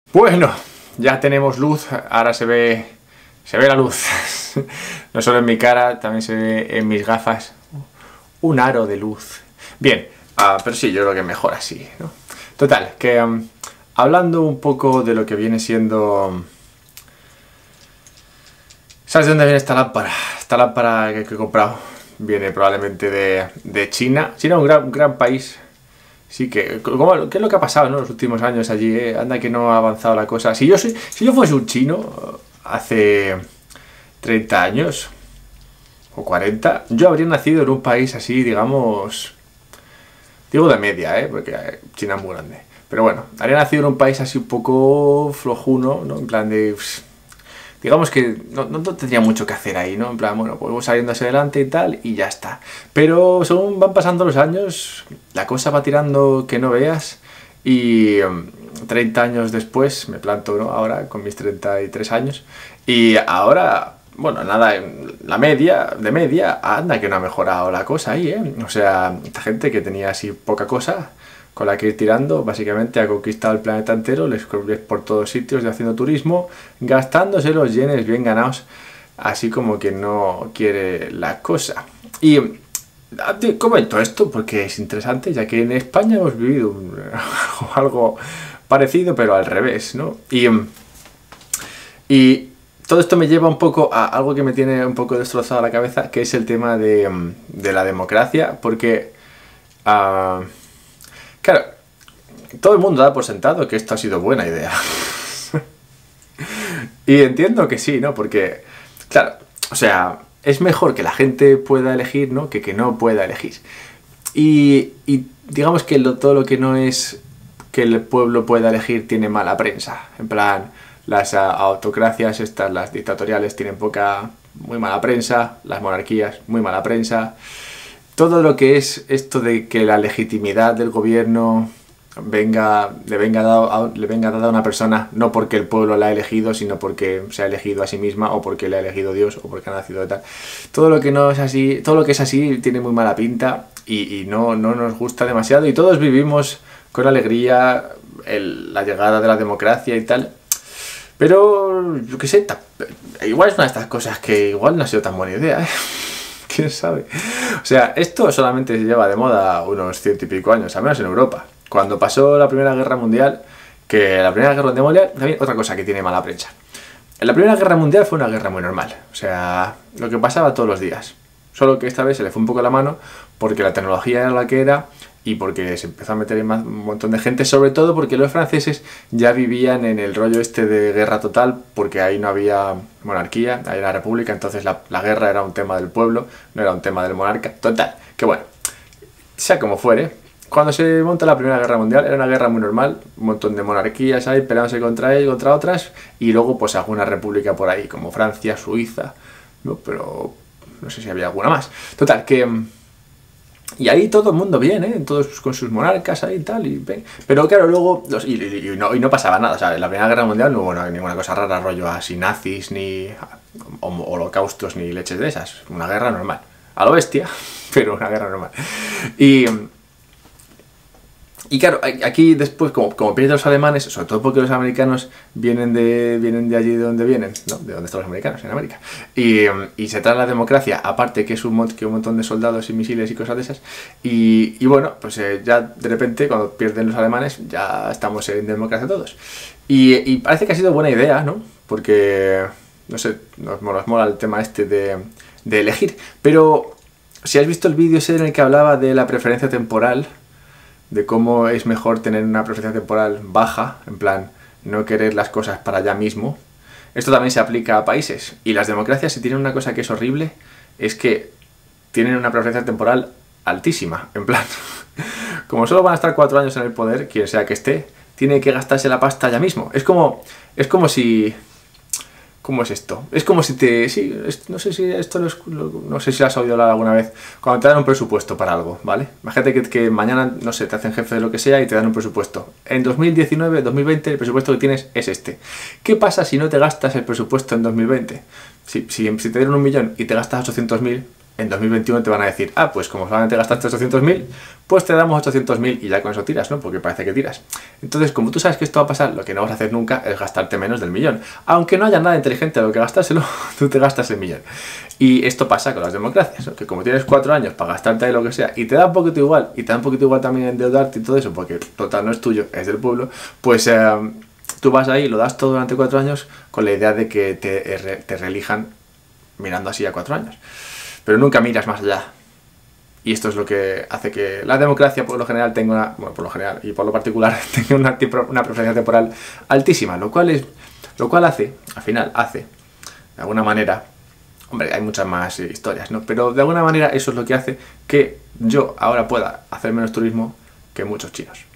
Bueno, ya tenemos luz, ahora se ve la luz. No solo en mi cara, también se ve en mis gafas. Un aro de luz. Bien, pero sí, yo creo que mejor así, ¿no? Total, que hablando un poco de lo que viene siendo... ¿Sabes de dónde viene esta lámpara? Esta lámpara que he comprado viene probablemente de China. China es un gran país. Sí, ¿qué es lo que ha pasado, ¿no? Los últimos años allí, ¿eh? Anda que no ha avanzado la cosa. Si yo fuese un chino hace 30 años o 40, yo habría nacido en un país así, digamos... Digo de media, porque China es muy grande. Pero bueno, habría nacido en un país así un poco flojuno, ¿no? En plan de... Digamos que no tendría mucho que hacer ahí, ¿no? En plan, bueno, pues saliendo hacia adelante y tal, y ya está. Pero según van pasando los años, la cosa va tirando que no veas. Y 30 años después, me planto, ¿no? Ahora, con mis 33 años. Y ahora, bueno, nada, de media, anda que no ha mejorado la cosa ahí, ¿eh? O sea, esta gente que tenía así poca cosa... con la que ir tirando, básicamente ha conquistado el planeta entero, les por todos sitios, haciendo turismo, gastándose los yenes bien ganados, así como que no quiere la cosa. Y comento esto porque es interesante, ya que en España hemos vivido algo parecido, pero al revés, ¿no? Y todo esto me lleva un poco a algo que me tiene un poco destrozada la cabeza, que es el tema de la democracia, porque... Claro, todo el mundo da por sentado que esto ha sido buena idea. Y entiendo que sí, ¿no? Porque, claro, o sea, es mejor que la gente pueda elegir, ¿no? Que no pueda elegir. Y digamos que todo lo que no es que el pueblo pueda elegir tiene mala prensa. En plan, las autocracias, las dictatoriales tienen muy mala prensa, las monarquías, muy mala prensa. Todo lo que es esto de que la legitimidad del gobierno le venga dada a una persona, no porque el pueblo la ha elegido, sino porque se ha elegido a sí misma, o porque le ha elegido Dios, o porque ha nacido de tal. Todo lo que no es así, todo lo que es así tiene muy mala pinta y no nos gusta demasiado, y todos vivimos con alegría la llegada de la democracia y tal. Pero, yo qué sé, igual es una de estas cosas que igual no ha sido tan buena idea, ¿eh? ¿Quién sabe? O sea, esto solamente se lleva de moda unos 100 y pico años, al menos en Europa. Cuando pasó la Primera Guerra Mundial, también otra cosa que tiene mala prensa. En la Primera Guerra Mundial fue una guerra muy normal, o sea, lo que pasaba todos los días. Solo que esta vez se le fue un poco la mano porque la tecnología era la que era y porque se empezó a meter en un montón de gente, sobre todo porque los franceses ya vivían en el rollo este de guerra total, porque ahí no había monarquía, ahí era república, entonces la guerra era un tema del pueblo, no era un tema del monarca. Total, que bueno, sea como fuere, cuando se monta la Primera Guerra Mundial era una guerra muy normal, un montón de monarquías ahí peleándose contra otras, y luego pues alguna república por ahí, como Francia, Suiza, ¿no? Pero no sé si había alguna más. Total, que... Y ahí todo el mundo bien, ¿eh? Todos con sus monarcas ahí y tal. Pero claro, luego... no pasaba nada. O sea, en la Primera Guerra Mundial no hubo ninguna cosa rara, rollo así nazis, ni holocaustos, ni leches de esas. Una guerra normal. A lo bestia, pero una guerra normal. Y claro, aquí después, como pierden los alemanes, sobre todo porque los americanos vienen de allí de donde vienen, ¿no? De donde están los americanos, en América, y se trae la democracia, aparte que es un montón de soldados y misiles y cosas de esas, y bueno, pues ya de repente, cuando pierden los alemanes, ya estamos en democracia todos. Y parece que ha sido buena idea, ¿no? Porque, no sé, nos mola el tema este de elegir, pero si has visto el vídeo ese en el que hablaba de la preferencia temporal, de cómo es mejor tener una preferencia temporal baja, en plan, no querer las cosas para allá mismo. Esto también se aplica a países. Y las democracias, si tienen una cosa que es horrible, es que tienen una preferencia temporal altísima. En plan, como solo van a estar 4 años en el poder, quien sea que esté, tiene que gastarse la pasta ya mismo. Es como si... ¿Cómo es esto? Es como si no sé si esto no sé si lo has oído hablar alguna vez. Cuando te dan un presupuesto para algo, ¿vale? Imagínate que mañana, no sé, te hacen jefe de lo que sea y te dan un presupuesto. En 2019, 2020, el presupuesto que tienes es este. ¿Qué pasa si no te gastas el presupuesto en 2020? Si te dieron 1 millón y te gastas 800.000, en 2021 te van a decir, ah, pues como solamente gastaste 800.000, pues te damos 800.000 y ya con eso tiras, ¿no? Porque parece que tiras. Entonces, como tú sabes que esto va a pasar, lo que no vas a hacer nunca es gastarte menos del millón. Aunque no haya nada inteligente a lo que gastárselo, tú te gastas el millón. Y esto pasa con las democracias, ¿no? Que como tienes 4 años para gastarte ahí lo que sea y te da un poquito igual, y te da un poquito igual también endeudarte y todo eso, porque total no es tuyo, es del pueblo, pues tú vas ahí y lo das todo durante 4 años con la idea de que te reelijan mirando así a 4 años. Pero nunca miras más allá. Y esto es lo que hace que la democracia, por lo general, tenga una, bueno, por lo general y por lo particular, tenga una preferencia temporal altísima, lo cual hace, al final, de alguna manera, hombre, hay muchas más historias, ¿no? Pero de alguna manera eso es lo que hace que yo ahora pueda hacer menos turismo que muchos chinos.